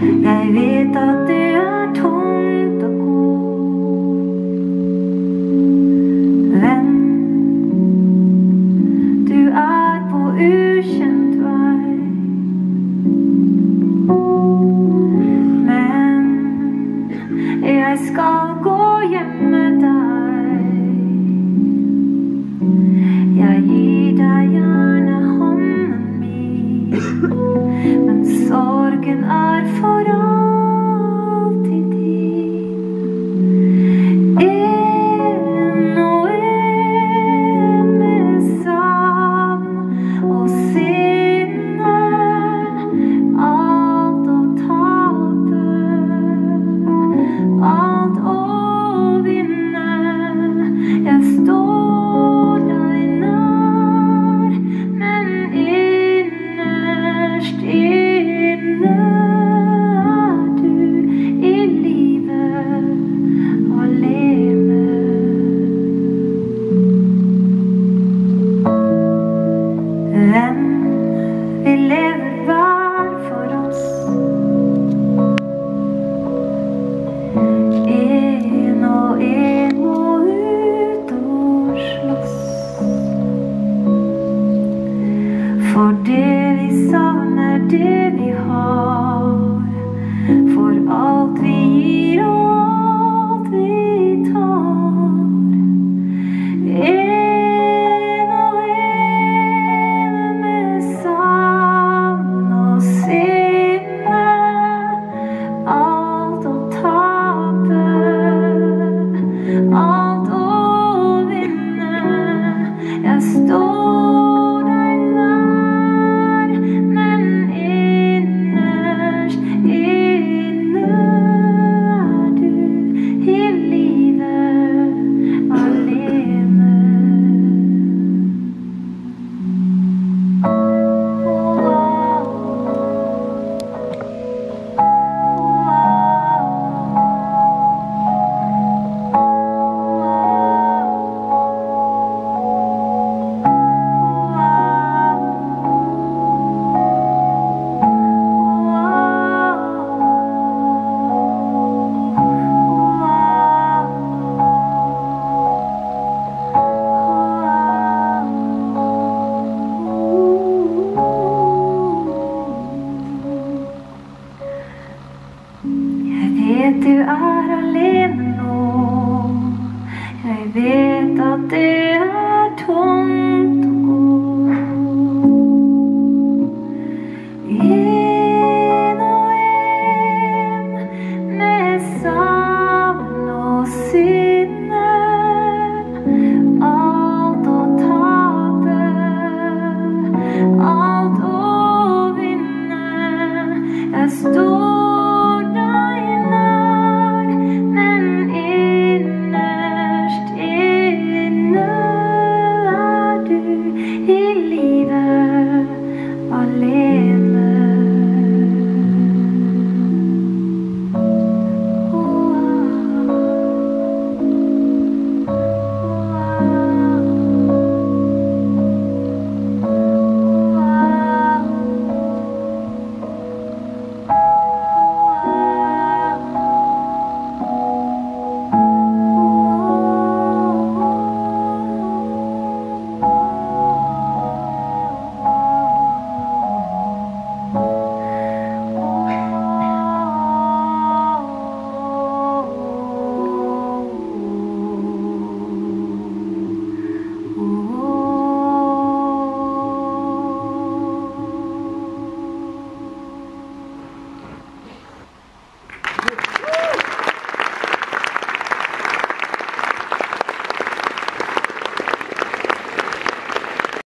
Jeg vet at det tungt å gå. Venn, du på ukjent vei. Men jeg skal gå hjem med deg. Jeg gir deg gjerne hånden min, men sorgen for alltid din. En og en med savn og sinne, alt å tape, alt å vinne. Jeg står deg nær, men innerst inne du i livet alene. Venn, vi lever hver for oss. En og en må ut og slåss. For det vi savner, det vi har. For alt vi gir og alt vi tar. En og en med savn og sinne, alt å tape, alt å vinne. Jeg står deg nær, men innerst inne du i livet alene. Jeg vet du alene nå. Jeg vet